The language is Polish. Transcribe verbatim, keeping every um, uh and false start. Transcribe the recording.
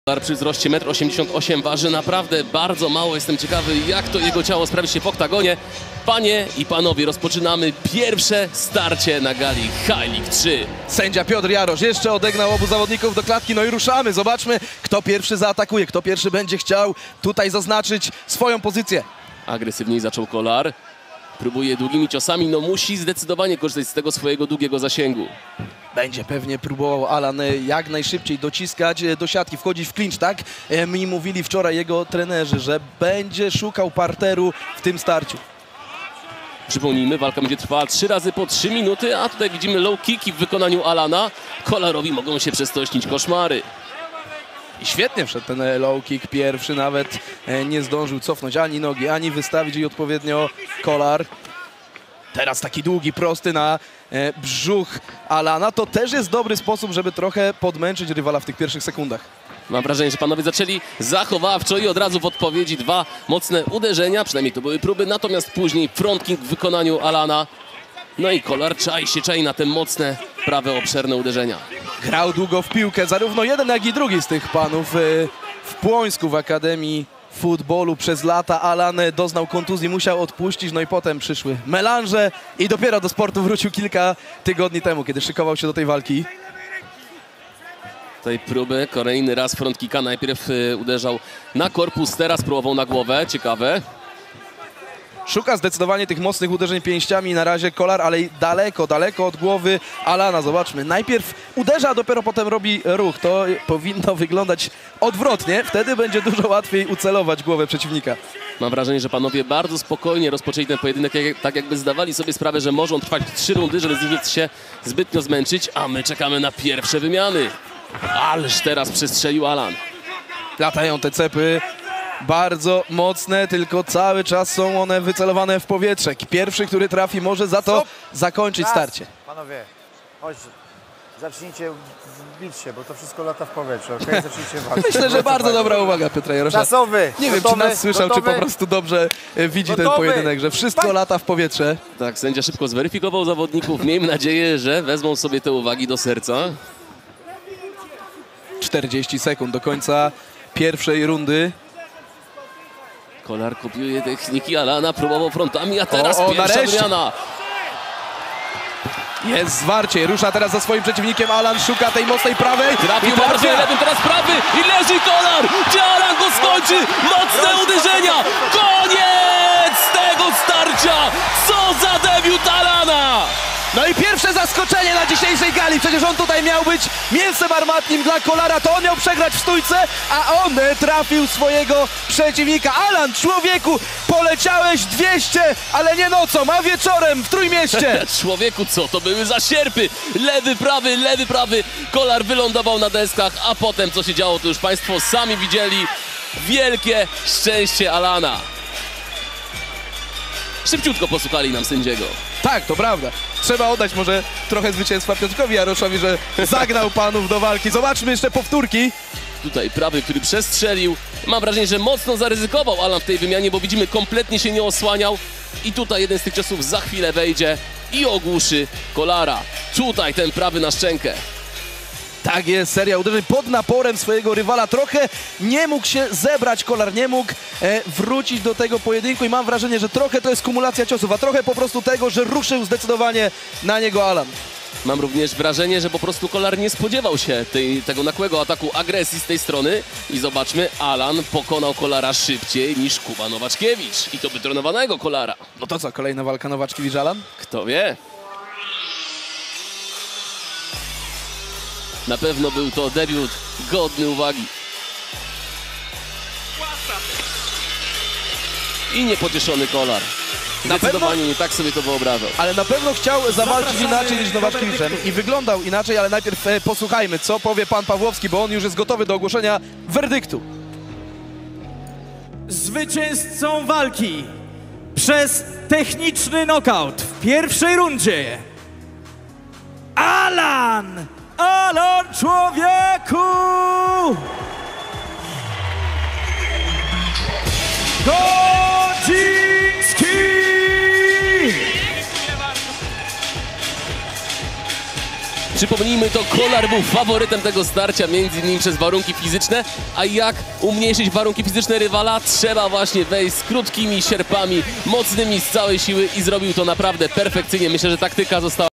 Przy wzroście metr osiemdziesiąt osiem waży naprawdę bardzo mało. Jestem ciekawy, jak to jego ciało sprawi się w oktagonie. Panie i panowie, rozpoczynamy pierwsze starcie na gali High League trzy. Sędzia Piotr Jarosz jeszcze odegnał obu zawodników do klatki. No i ruszamy. Zobaczmy, kto pierwszy zaatakuje, kto pierwszy będzie chciał tutaj zaznaczyć swoją pozycję. Agresywniej zaczął Kolar. Próbuje długimi ciosami, no musi zdecydowanie korzystać z tego swojego długiego zasięgu. Będzie pewnie próbował Alan jak najszybciej dociskać do siatki, wchodzić w klincz, tak? Mi mówili wczoraj jego trenerzy, że będzie szukał parteru w tym starciu. Przypomnijmy, walka będzie trwała trzy razy po trzy minuty, a tutaj widzimy low kicki w wykonaniu Alana. Kolarowi mogą się przez to śnić koszmary. I świetnie wszedł ten low kick pierwszy, nawet nie zdążył cofnąć ani nogi, ani wystawić jej odpowiednio Kolar. Teraz taki długi, prosty na e, brzuch Alana. To też jest dobry sposób, żeby trochę podmęczyć rywala w tych pierwszych sekundach. Mam wrażenie, że panowie zaczęli zachowawczo i od razu w odpowiedzi dwa mocne uderzenia. Przynajmniej to były próby, natomiast później front kick w wykonaniu Alana. No i Kolar czai się czai na te mocne, prawe, obszerne uderzenia. Grał długo w piłkę, zarówno jeden, jak i drugi z tych panów e, w Płońsku w Akademii Futbolu przez lata. Alan doznał kontuzji, musiał odpuścić, no i potem przyszły melanże i dopiero do sportu wrócił kilka tygodni temu, kiedy szykował się do tej walki. Tej próby, kolejny raz front kicka, najpierw y, uderzał na korpus, teraz próbował na głowę, ciekawe. Szuka zdecydowanie tych mocnych uderzeń pięściami na razie Kolar, ale daleko, daleko od głowy Alana. Zobaczmy, najpierw uderza, a dopiero potem robi ruch. To powinno wyglądać odwrotnie, wtedy będzie dużo łatwiej ucelować głowę przeciwnika. Mam wrażenie, że panowie bardzo spokojnie rozpoczęli ten pojedynek, tak jakby zdawali sobie sprawę, że mogą trwać trzy rundy, żeby się zbytnio zmęczyć, a my czekamy na pierwsze wymiany. Ależ teraz przestrzelił Alan. Latają te cepy. Bardzo mocne, tylko cały czas są one wycelowane w powietrze. Pierwszy, który trafi, może za to zakończyć starcie. Panowie, chodź, zacznijcie bić się, bo to wszystko lata w powietrzu, okej? Okay? Zacznijcie walczyć. Myślę, że bardzo dobra uwaga Piotra Jarosza. Czasowy! Nie wiem, czy nas słyszał, czy po prostu dobrze widzi ten pojedynek, że wszystko lata w powietrze. Tak, sędzia szybko zweryfikował zawodników. Miejmy nadzieję, że wezmą sobie te uwagi do serca. czterdzieści sekund do końca pierwszej rundy. Kolar kopiuje techniki Alana, próbował frontami, a teraz o, o, pierwsza nareszcie. wymiana. Jest zwarcie, rusza teraz za swoim przeciwnikiem. Alan szuka tej mocnej prawej. Trafił bardzo lewym, teraz prawy i leży Kolar. Czy Alan go skończy? Mocne uderzenia. Koniec tego starcia. Co za debiut Alana. No i pierwsze zaskoczenie na dzisiejszej gali. Przecież on tutaj miał być mięsem armatnim dla Kolara. To on miał przegrać w stójce, a on trafił swojego przeciwnika. Alan, człowieku, poleciałeś dwieście, ale nie nocą, a wieczorem w Trójmieście. Człowieku, co to były za sierpy? Lewy, prawy, lewy, prawy. Kolar wylądował na deskach, a potem co się działo, to już państwo sami widzieli. Wielkie szczęście Alana. Szybciutko posłuchali nam sędziego. Tak, to prawda. Trzeba oddać może trochę zwycięstwa Piotrkowi Jaroszowi, że zagnał panów do walki. Zobaczmy jeszcze powtórki. Tutaj prawy, który przestrzelił. Mam wrażenie, że mocno zaryzykował Alan w tej wymianie, bo widzimy, kompletnie się nie osłaniał. I tutaj jeden z tych ciosów za chwilę wejdzie i ogłuszy Kolara. Tutaj ten prawy na szczękę. Tak jest, seria uderzeń pod naporem swojego rywala. Trochę nie mógł się zebrać Kolar, nie mógł e, wrócić do tego pojedynku i mam wrażenie, że trochę to jest kumulacja ciosów, a trochę po prostu tego, że ruszył zdecydowanie na niego Alan. Mam również wrażenie, że po prostu Kolar nie spodziewał się tej, tego nagłego ataku agresji z tej strony. I zobaczmy, Alan pokonał Kolara szybciej niż Kuba Nowaczkiewicz. I to wytrenowanego Kolara. No to co, kolejna walka Nowaczkiewicz-Alan? Kto wie? Na pewno był to debiut godny uwagi. I niepocieszony Kolar. Zdecydowanie nie tak sobie to wyobrażał. Ale na pewno chciał zawalczyć inaczej niż Nowaczkiewiczem i wyglądał inaczej, ale najpierw e, posłuchajmy, co powie pan Pawłowski, bo on już jest gotowy do ogłoszenia werdyktu. Zwycięzcą walki przez techniczny knockout w pierwszej rundzie Alan! Alan, człowieku! Godziński! Przypomnijmy, to Kolar był faworytem tego starcia, między innymi przez warunki fizyczne, a jak umniejszyć warunki fizyczne rywala? Trzeba właśnie wejść z krótkimi sierpami, mocnymi z całej siły i zrobił to naprawdę perfekcyjnie. Myślę, że taktyka została